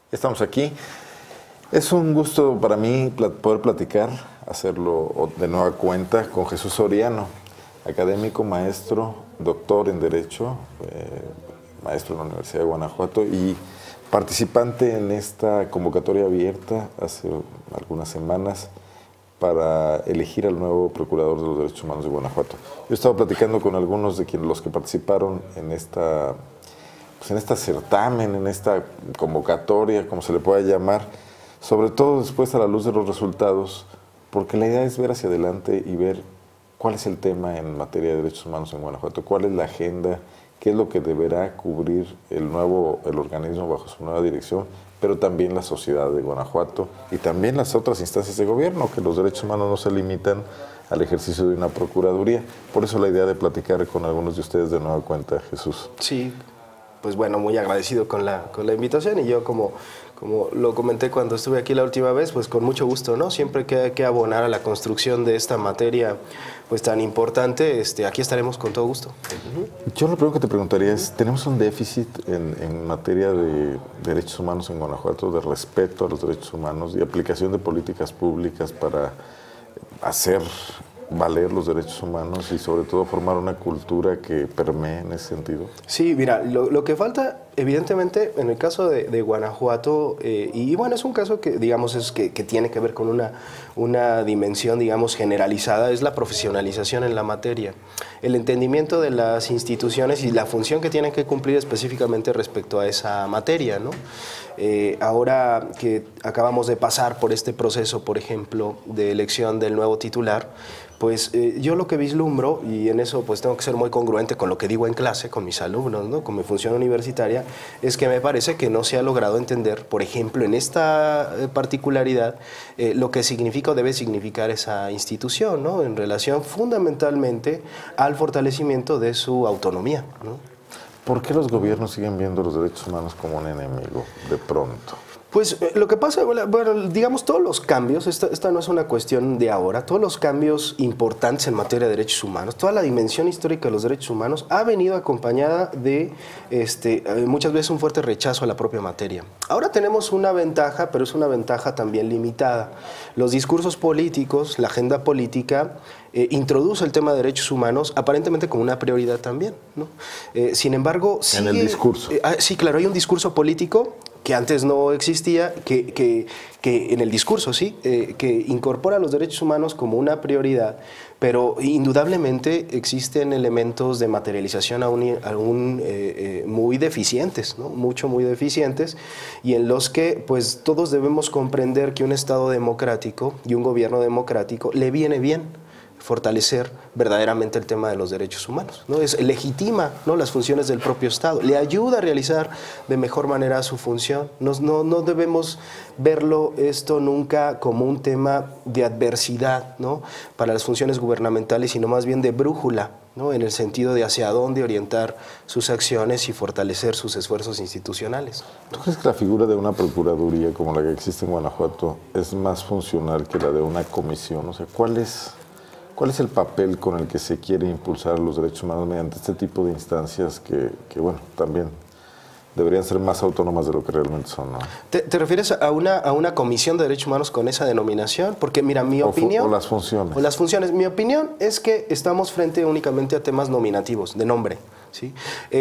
Estamos aquí. Es un gusto para mí poder platicar, hacerlo de nueva cuenta con Jesús Soriano, académico, maestro, doctor en Derecho, maestro en la Universidad de Guanajuato y participante en esta convocatoria abierta hace algunas semanas para elegir al nuevo Procurador de los Derechos Humanos de Guanajuato. Yo he estado platicando con algunos de los que participaron en esta certamen, en esta convocatoria, como se le pueda llamar, sobre todo después a la luz de los resultados, porque la idea es ver hacia adelante y ver cuál es el tema en materia de derechos humanos en Guanajuato, cuál es la agenda, qué es lo que deberá cubrir el organismo bajo su nueva dirección, pero también la sociedad de Guanajuato y también las otras instancias de gobierno, que los derechos humanos no se limitan al ejercicio de una procuraduría. Por eso la idea de platicar con algunos de ustedes de nueva cuenta, Jesús. Sí, pues bueno, muy agradecido con la invitación, y yo como lo comenté cuando estuve aquí la última vez, pues con mucho gusto, ¿no? Siempre que hay que abonar a la construcción de esta materia pues tan importante, aquí estaremos con todo gusto. Yo lo primero que te preguntaría es, ¿tenemos un déficit en materia de derechos humanos en Guanajuato, de respeto a los derechos humanos y aplicación de políticas públicas para hacer valer los derechos humanos y sobre todo formar una cultura que permee en ese sentido? Sí, mira, lo que falta evidentemente en el caso de Guanajuato, y bueno, es un caso que digamos que tiene que ver con una dimensión digamos generalizada, es la profesionalización en la materia, el entendimiento de las instituciones y la función que tienen que cumplir específicamente respecto a esa materia, ¿no? Ahora que acabamos de pasar por este proceso, por ejemplo, de elección del nuevo titular, pues yo lo que vislumbro, y en eso pues tengo que ser muy congruente con lo que digo en clase, con mis alumnos, ¿no? Con mi función universitaria, es que me parece que no se ha logrado entender, por ejemplo, en esta particularidad, lo que significa o debe significar esa institución, ¿no? En relación fundamentalmente al fortalecimiento de su autonomía, ¿no? ¿Por qué los gobiernos siguen viendo los derechos humanos como un enemigo de pronto? Pues lo que pasa, bueno, digamos todos los cambios, esta no es una cuestión de ahora, todos los cambios importantes en materia de derechos humanos, toda la dimensión histórica de los derechos humanos ha venido acompañada de muchas veces un fuerte rechazo a la propia materia. Ahora tenemos una ventaja, pero es una ventaja también limitada. Los discursos políticos, la agenda política, introduce el tema de derechos humanos aparentemente como una prioridad también, ¿no? Sin embargo, en el discurso. Sí, claro, hay un discurso político que antes no existía, que en el discurso, sí, que incorpora los derechos humanos como una prioridad, pero indudablemente existen elementos de materialización aún muy deficientes, ¿no? Muy deficientes, y en los que pues todos debemos comprender que un Estado democrático y un gobierno democrático le viene bien fortalecer verdaderamente el tema de los derechos humanos, ¿no? Legitima, ¿no?, las funciones del propio Estado, le ayuda a realizar de mejor manera su función. No debemos verlo esto nunca como un tema de adversidad, ¿no?, para las funciones gubernamentales, sino más bien de brújula, ¿no?, en el sentido de hacia dónde orientar sus acciones y fortalecer sus esfuerzos institucionales. ¿Tú crees que la figura de una procuraduría como la que existe en Guanajuato es más funcional que la de una comisión? O sea, ¿cuál es el papel con el que se quiere impulsar los derechos humanos mediante este tipo de instancias que bueno, también deberían ser más autónomas de lo que realmente son, ¿no? ¿Te refieres a una comisión de derechos humanos con esa denominación? Porque mira, mi opinión... O las funciones. O las funciones. Mi opinión es que estamos frente únicamente a temas nominativos, de nombre, ¿sí?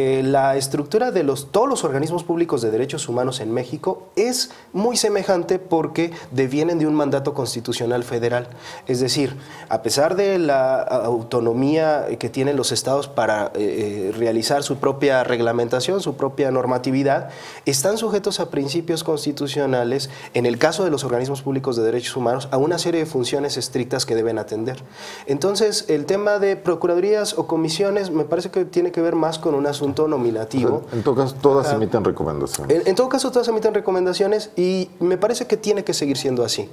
La estructura de todos los organismos públicos de derechos humanos en México es muy semejante porque devienen de un mandato constitucional federal. Es decir, a pesar de la autonomía que tienen los estados para realizar su propia reglamentación, su propia normatividad, están sujetos a principios constitucionales, en el caso de los organismos públicos de derechos humanos, a una serie de funciones estrictas que deben atender. Entonces, el tema de procuradurías o comisiones me parece que tiene que ver más con un asunto nominativo. O sea, en todo caso, todas emiten recomendaciones. En todo caso, todas emiten recomendaciones y me parece que tiene que seguir siendo así.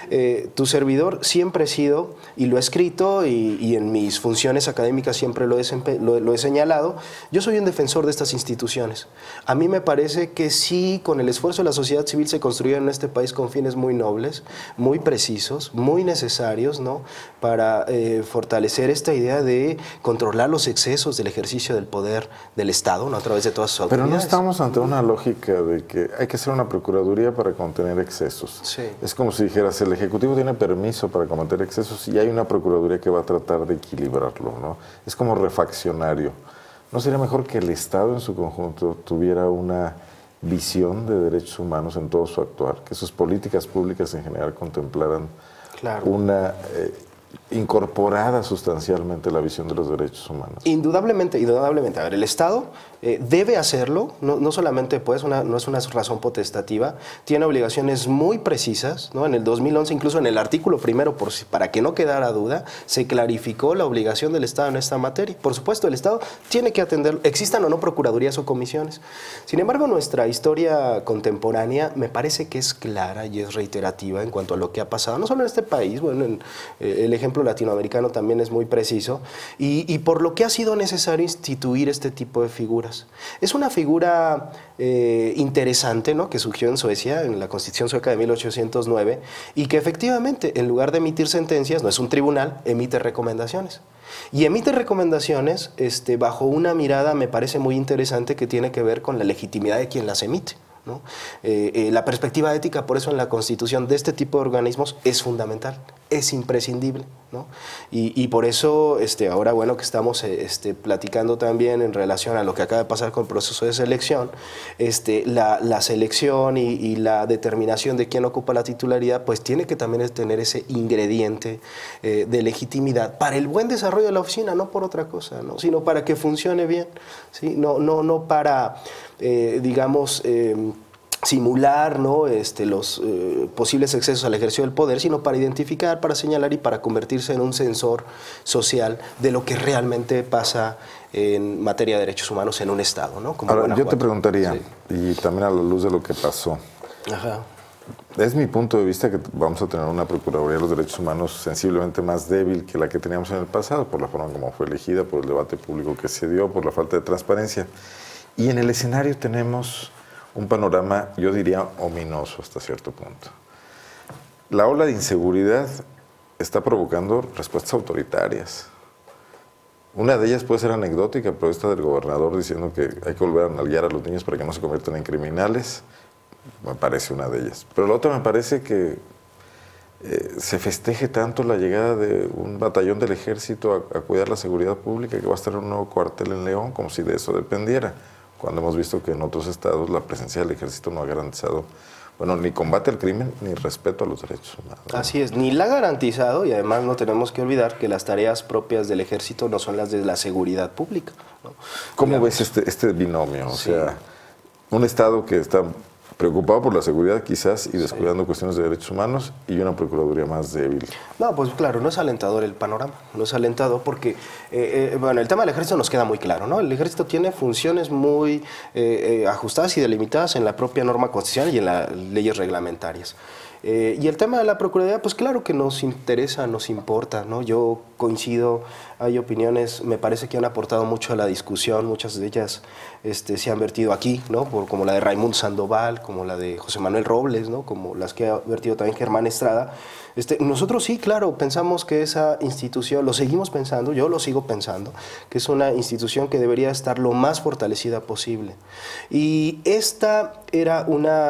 Tu servidor siempre he sido, y lo he escrito, y en mis funciones académicas siempre lo he señalado, yo soy un defensor de estas instituciones. A mí me parece que sí, con el esfuerzo de la sociedad civil se construyeron en este país con fines muy nobles, muy precisos, muy necesarios, ¿no?, para fortalecer esta idea de controlar los excesos del ejercicio del poder del Estado, ¿no? A través de todas sus Pero autoridades. no estamos ante una lógica de que hay que hacer una procuraduría para contener excesos. Sí. Es como si dijeras, el Ejecutivo tiene permiso para cometer excesos y hay una procuraduría que va a tratar de equilibrarlo, ¿no? Es como refaccionario. ¿No sería mejor que el Estado en su conjunto tuviera una visión de derechos humanos en todo su actuar, que sus políticas públicas en general contemplaran una incorporada sustancialmente la visión de los derechos humanos? Indudablemente, indudablemente. A ver, el Estado debe hacerlo, no solamente pues, no es una razón potestativa, tiene obligaciones muy precisas, ¿no? En el 2011, incluso en el artículo primero, para que no quedara duda, se clarificó la obligación del Estado en esta materia. Por supuesto, el Estado tiene que atender, existan o no procuradurías o comisiones. Sin embargo, nuestra historia contemporánea me parece que es clara y es reiterativa en cuanto a lo que ha pasado, no solo en este país, bueno, el ejemplo latinoamericano también es muy preciso, y por lo que ha sido necesario instituir este tipo de figuras. Es una figura interesante, ¿no? Que surgió en Suecia, en la Constitución sueca de 1809, y que efectivamente, en lugar de emitir sentencias, no es un tribunal, emite recomendaciones. Y emite recomendaciones bajo una mirada, me parece muy interesante, que tiene que ver con la legitimidad de quien las emite, ¿no? La perspectiva ética, por eso en la Constitución de este tipo de organismos es fundamental, es imprescindible, ¿no? Y por eso ahora, bueno, que estamos platicando también en relación a lo que acaba de pasar con el proceso de selección, la selección y la determinación de quién ocupa la titularidad, pues tiene que también tener ese ingrediente de legitimidad para el buen desarrollo de la oficina, no por otra cosa, ¿no? Sino para que funcione bien, ¿sí? No para, digamos, simular, ¿no? Los posibles excesos al ejercicio del poder, sino para identificar, para señalar y para convertirse en un sensor social de lo que realmente pasa en materia de derechos humanos en un Estado, ¿no? Como ahora, Guanajuato. yo te preguntaría, sí, y también a la luz de lo que pasó, ajá, es mi punto de vista que vamos a tener una Procuraduría de los Derechos Humanos sensiblemente más débil que la que teníamos en el pasado, por la forma como fue elegida, por el debate público que se dio, por la falta de transparencia. Y en el escenario tenemos un panorama, yo diría, ominoso hasta cierto punto. La ola de inseguridad está provocando respuestas autoritarias. Una de ellas puede ser anecdótica, pero esta del gobernador diciendo que hay que volver a nalguear a los niños para que no se conviertan en criminales, me parece una de ellas. Pero la otra me parece que se festeje tanto la llegada de un batallón del ejército a cuidar la seguridad pública, que va a estar en un nuevo cuartel en León, como si de eso dependiera, cuando hemos visto que en otros estados la presencia del ejército no ha garantizado, bueno, ni combate al crimen ni respeto a los derechos humanos. Así es, ni la ha garantizado, y además no tenemos que olvidar que las tareas propias del ejército no son las de la seguridad pública, ¿no? ¿Cómo Digamos, ves este binomio? O sí, sea, un estado que está preocupado por la seguridad quizás y descuidando cuestiones de derechos humanos, y una procuraduría más débil. No, pues claro, no es alentador el panorama, no es alentador porque, bueno, el tema del ejército nos queda muy claro, ¿no? El ejército tiene funciones muy ajustadas y delimitadas en la propia norma constitucional y en las leyes reglamentarias. Y el tema de la Procuraduría, pues claro que nos interesa, nos importa, ¿no? Yo coincido, hay opiniones, me parece que han aportado mucho a la discusión, muchas de ellas se han vertido aquí, ¿no? Como la de Raimundo Sandoval, como la de José Manuel Robles, ¿no? Como las que ha vertido también Germán Estrada. Nosotros sí, claro, pensamos que esa institución, lo seguimos pensando, yo lo sigo pensando, que es una institución que debería estar lo más fortalecida posible. Y esta era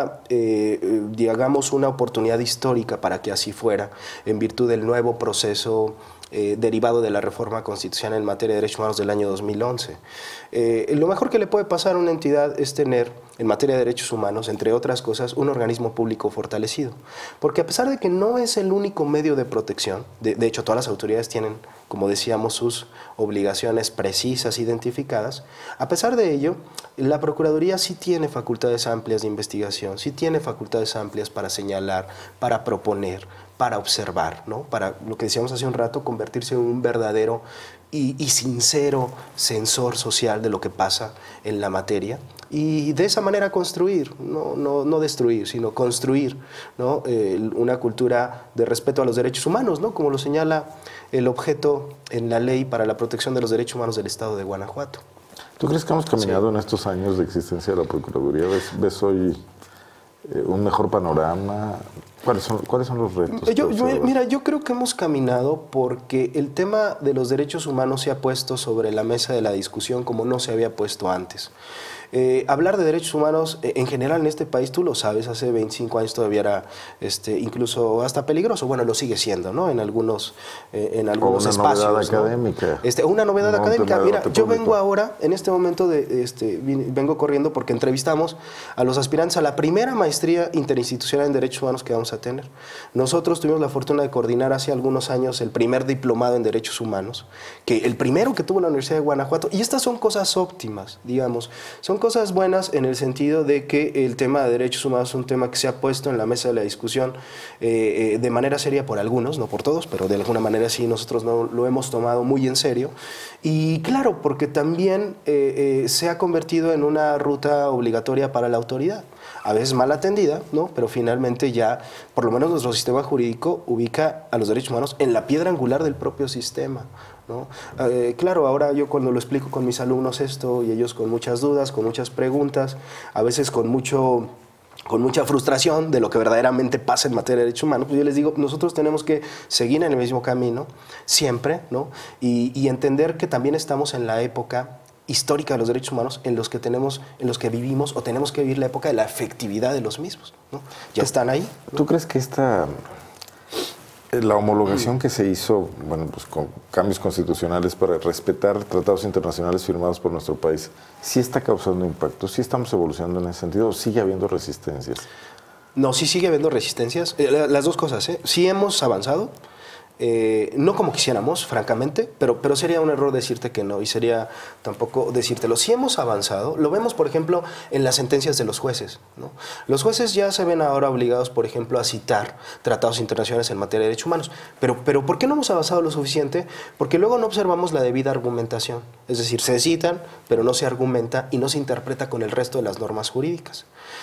digamos, una oportunidad histórica para que así fuera, en virtud del nuevo proceso derivado de la reforma constitucional en materia de derechos humanos del año 2011. Lo mejor que le puede pasar a una entidad es tener, en materia de derechos humanos, entre otras cosas, un organismo público fortalecido. Porque a pesar de que no es el único medio de protección, de hecho todas las autoridades tienen, como decíamos, sus obligaciones precisas, identificadas, a pesar de ello, la Procuraduría sí tiene facultades amplias de investigación, sí tiene facultades amplias para señalar, para proponer, para observar, ¿no? Para, lo que decíamos hace un rato, convertirse en un verdadero y sincero sensor social de lo que pasa en la materia, y de esa manera construir, no destruir, sino construir, ¿no? Una cultura de respeto a los derechos humanos, ¿no? Como lo señala el objeto en la Ley para la Protección de los Derechos Humanos del Estado de Guanajuato. ¿Tú crees que hemos caminado en estos años de existencia de la Procuraduría? ¿Ves hoy un mejor panorama? ¿Cuáles son los retos? Mira, yo creo que hemos caminado porque el tema de los derechos humanos se ha puesto sobre la mesa de la discusión como no se había puesto antes. Hablar de derechos humanos en general en este país, tú lo sabes, hace 25 años todavía era incluso hasta peligroso. Bueno, lo sigue siendo, ¿no? En algunos espacios. Una novedad académica. Una novedad académica. Mira, yo vengo ahora, en este momento, vengo corriendo porque entrevistamos a los aspirantes a la primera maestría interinstitucional en derechos humanos que vamos a tener. Nosotros tuvimos la fortuna de coordinar hace algunos años el primer diplomado en derechos humanos, que el primero que tuvo la Universidad de Guanajuato, y estas son cosas óptimas, digamos, son cosas buenas en el sentido de que el tema de derechos humanos es un tema que se ha puesto en la mesa de la discusión de manera seria por algunos, no por todos, pero de alguna manera sí, nosotros lo hemos tomado muy en serio. Y claro, porque también se ha convertido en una ruta obligatoria para la autoridad. A veces mal atendida, ¿no? Pero finalmente ya, por lo menos nuestro sistema jurídico ubica a los derechos humanos en la piedra angular del propio sistema, ¿no? Claro, ahora yo cuando lo explico con mis alumnos esto, y ellos con muchas dudas, con muchas preguntas, a veces con mucha frustración de lo que verdaderamente pasa en materia de derechos humanos, pues yo les digo, nosotros tenemos que seguir en el mismo camino, siempre, ¿no? Y entender que también estamos en la época histórica de los derechos humanos en los que vivimos o tenemos que vivir la época de la efectividad de los mismos, ¿no? Ya están ahí, ¿no? ¿Tú crees que la homologación que se hizo, bueno, pues con cambios constitucionales para respetar tratados internacionales firmados por nuestro país, sí está causando impacto, sí estamos evolucionando en ese sentido o sigue habiendo resistencias? No, sí sigue habiendo resistencias, las dos cosas, ¿eh? Sí hemos avanzado. No como quisiéramos, francamente, pero sería un error decirte que no y sería tampoco decírtelo. Si hemos avanzado, lo vemos, por ejemplo, en las sentencias de los jueces, ¿no? Los jueces ya se ven ahora obligados, por ejemplo, a citar tratados internacionales en materia de derechos humanos. Pero ¿por qué no hemos avanzado lo suficiente? Porque luego no observamos la debida argumentación. Es decir, se citan, pero no se argumenta y no se interpreta con el resto de las normas jurídicas.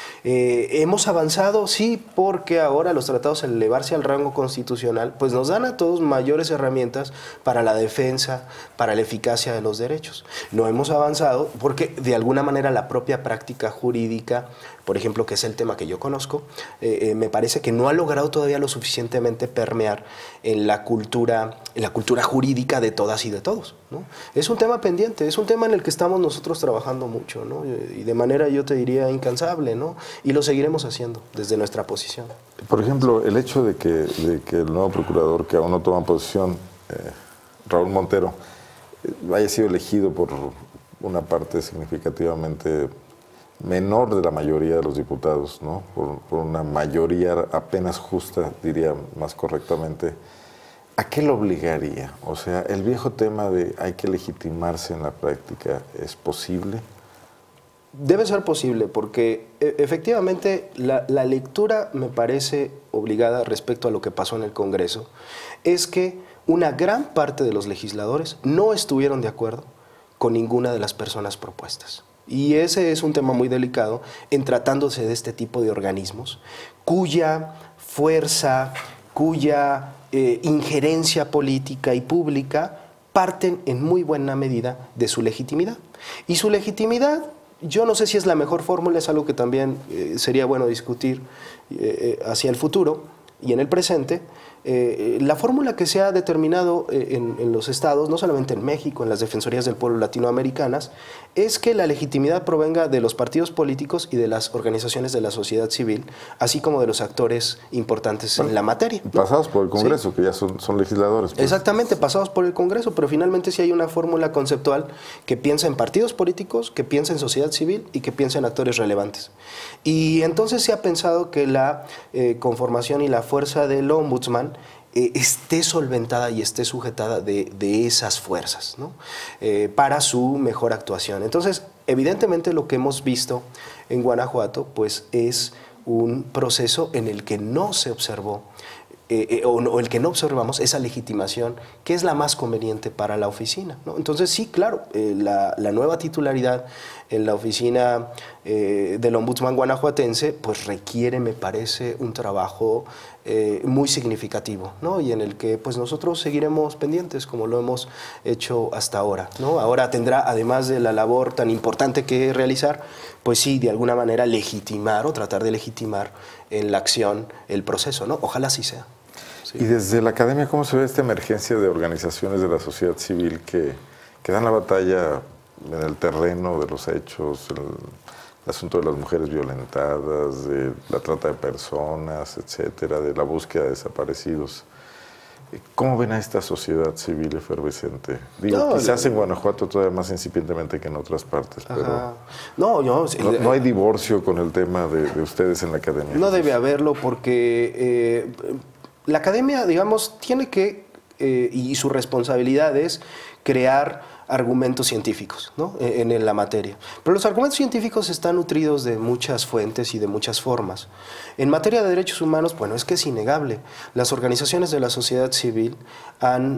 Hemos avanzado, sí, porque ahora los tratados, al elevarse al rango constitucional, pues nos dan a todos mayores herramientas para la defensa, para la eficacia de los derechos. No hemos avanzado porque de alguna manera la propia práctica jurídica, por ejemplo, que es el tema que yo conozco, me parece que no ha logrado todavía lo suficientemente permear en la cultura jurídica de todas y de todos, ¿no? Es un tema pendiente, es un tema en el que estamos nosotros trabajando mucho, ¿no? Y de manera, yo te diría, incansable, ¿no? Y lo seguiremos haciendo desde nuestra posición. Por ejemplo, el hecho de que el nuevo procurador, que aún no toma posición, Raúl Montero, haya sido elegido por una parte significativamente menor de la mayoría de los diputados, ¿no? Por una mayoría apenas justa, diría más correctamente, ¿a qué lo obligaría? O sea, el viejo tema de hay que legitimarse en la práctica, ¿es posible? Debe ser posible porque efectivamente la lectura me parece obligada respecto a lo que pasó en el Congreso, es que una gran parte de los legisladores no estuvieron de acuerdo con ninguna de las personas propuestas. Y ese es un tema muy delicado en tratándose de este tipo de organismos cuya fuerza, cuya injerencia política y pública parten en muy buena medida de su legitimidad. Y su legitimidad, yo no sé si es la mejor fórmula, es algo que también sería bueno discutir hacia el futuro y en el presente. La fórmula que se ha determinado en los estados, no solamente en México, en las defensorías del pueblo latinoamericanas, es que la legitimidad provenga de los partidos políticos y de las organizaciones de la sociedad civil, así como de los actores importantes en la materia, ¿no? Pasados por el Congreso, sí, que ya son legisladores. Pues. Exactamente, pasados por el Congreso, pero finalmente sí hay una fórmula conceptual que piensa en partidos políticos, que piensa en sociedad civil y que piensa en actores relevantes. Y entonces se ha pensado que la conformación y la fuerza del ombudsman esté solventada y esté sujetada de esas fuerzas, ¿no? Para su mejor actuación. Entonces, evidentemente lo que hemos visto en Guanajuato pues, es un proceso en el que no se observó o el que no observamos esa legitimación que es la más conveniente para la oficina, ¿no? Entonces sí, claro, la nueva titularidad en la oficina del ombudsman guanajuatense pues requiere, me parece, un trabajo muy significativo, ¿no? Y en el que pues nosotros seguiremos pendientes como lo hemos hecho hasta ahora, ¿no? Ahora tendrá, además de la labor tan importante que realizar, pues sí, de alguna manera legitimar o tratar de legitimar en la acción el proceso, ¿no? Ojalá así sea. Sí. Y desde la academia, ¿cómo se ve esta emergencia de organizaciones de la sociedad civil que dan la batalla en el terreno de los hechos, el asunto de las mujeres violentadas, de la trata de personas, etcétera, de la búsqueda de desaparecidos? ¿Cómo ven a esta sociedad civil efervescente? Digo, quizás en Guanajuato todavía más incipientemente que en otras partes, pero no hay divorcio con el tema de ustedes en la academia. No debe haberlo porque la academia, digamos, tiene que, y su responsabilidad es crear argumentos científicos, ¿no? en la materia. Pero los argumentos científicos están nutridos de muchas fuentes y de muchas formas. En materia de derechos humanos, bueno, es que es innegable. Las organizaciones de la sociedad civil han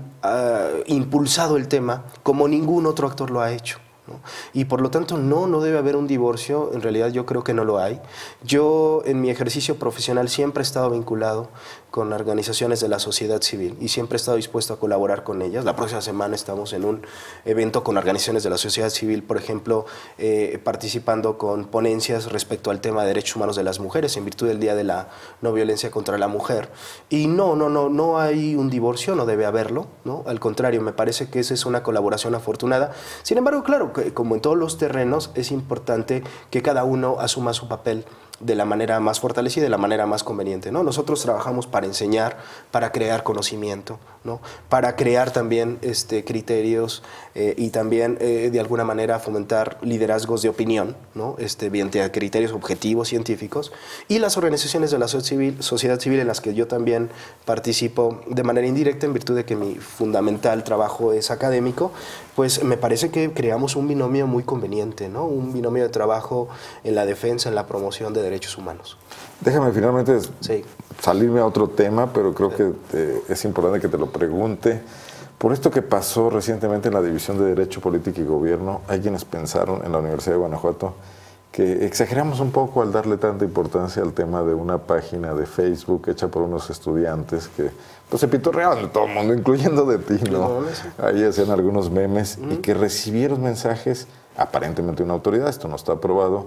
impulsado el tema como ningún otro actor lo ha hecho, ¿no? Y por lo tanto no debe haber un divorcio. En realidad yo creo que no lo hay. Yo en mi ejercicio profesional siempre he estado vinculado con organizaciones de la sociedad civil y siempre he estado dispuesto a colaborar con ellas. La próxima semana estamos en un evento con organizaciones de la sociedad civil, por ejemplo, participando con ponencias respecto al tema de derechos humanos de las mujeres en virtud del Día de la No Violencia contra la Mujer. Y no hay un divorcio, no debe haberlo, ¿no? Al contrario, me parece que esa es una colaboración afortunada. Sin embargo, claro, como en todos los terrenos, es importante que cada uno asuma su papel de la manera más fortalecida y de la manera más conveniente, ¿no? Nosotros trabajamos para enseñar, para crear conocimiento, ¿no? Para crear también criterios y también de alguna manera fomentar liderazgos de opinión, ¿no? Mediante criterios objetivos científicos. Y las organizaciones de la sociedad civil en las que yo también participo de manera indirecta en virtud de que mi fundamental trabajo es académico, pues me parece que creamos un binomio muy conveniente, ¿no? Un binomio de trabajo en la defensa, en la promoción de derechos humanos. Déjame finalmente salirme a otro tema, pero creo que es importante que te lo pregunte. Por esto que pasó recientemente en la División de Derecho, Política y Gobierno, hay quienes pensaron en la Universidad de Guanajuato que exageramos un poco al darle tanta importancia al tema de una página de Facebook hecha por unos estudiantes que pues se pitorreaban de todo el mundo, incluyendo de ti, ¿no? Ahí hacían algunos memes y que recibieron mensajes aparentemente de una autoridad, esto no está aprobado,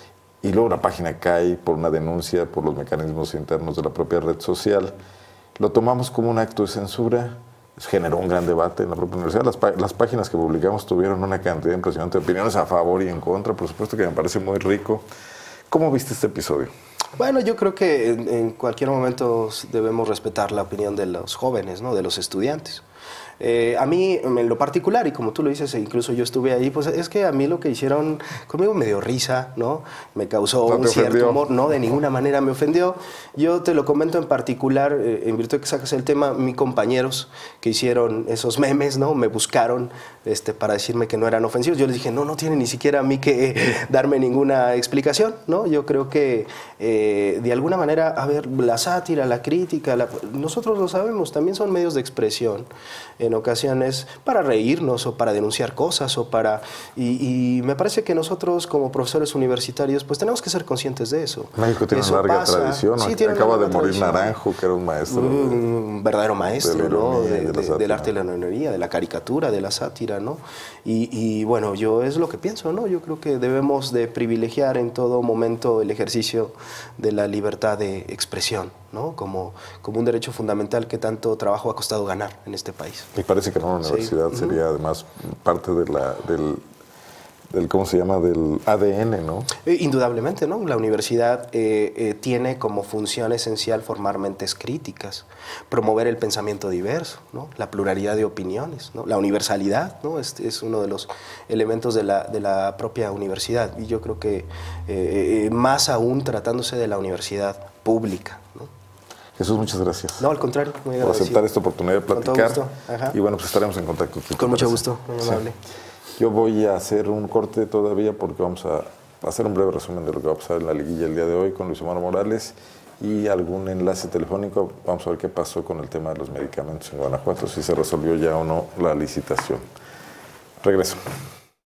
y luego la página cae por una denuncia por los mecanismos internos de la propia red social. Lo tomamos como un acto de censura, generó un gran debate en la propia universidad. Las páginas que publicamos tuvieron una cantidad impresionante de opiniones a favor y en contra, por supuesto que me parece muy rico. ¿Cómo viste este episodio? Bueno, yo creo que en cualquier momento debemos respetar la opinión de los jóvenes, ¿no? De los estudiantes. A mí, en lo particular, y como tú lo dices, incluso yo estuve ahí, pues es que a mí lo que hicieron conmigo me dio risa, ¿no? Me causó un cierto humor, no, de ninguna manera me ofendió. Yo te lo comento en particular, en virtud de que sacas el tema, mis compañeros que hicieron esos memes, ¿no? Me buscaron para decirme que no eran ofensivos. Yo les dije, no tienen ni siquiera a mí que darme ninguna explicación, ¿no? Yo creo que de alguna manera, a ver, la sátira, la crítica, nosotros lo sabemos, también son medios de expresión. En ocasiones para reírnos o para denunciar cosas o para... Y me parece que nosotros como profesores universitarios pues tenemos que ser conscientes de eso. México tiene una larga tradición. Sí, acaba de morir Naranjo, que era un maestro. Un verdadero maestro, ¿no? Del arte de la ironía, de la caricatura, de la sátira, ¿no? Y bueno, yo es lo que pienso, ¿no? Yo creo que debemos de privilegiar en todo momento el ejercicio de la libertad de expresión, ¿no? Como un derecho fundamental que tanto trabajo ha costado ganar en este país. Y parece que no, la universidad sería además parte de del ¿cómo se llama? Del ADN, ¿no? Indudablemente, ¿no? La universidad tiene como función esencial formar mentes críticas, promover el pensamiento diverso, ¿no? La pluralidad de opiniones, ¿no? La universalidad, ¿no? Es uno de los elementos de la propia universidad. Y yo creo que más aún tratándose de la universidad pública, ¿no? Jesús, muchas gracias. No, al contrario, muy por aceptar esta oportunidad de platicar. Con todo gusto. Ajá. Y bueno, pues estaremos en contacto. Con mucho gusto, muy amable. Yo voy a hacer un corte todavía porque vamos a hacer un breve resumen de lo que va a pasar en la liguilla el día de hoy con Luis Omar Morales y algún enlace telefónico. Vamos a ver qué pasó con el tema de los medicamentos en Guanajuato, si se resolvió ya o no la licitación. Regreso.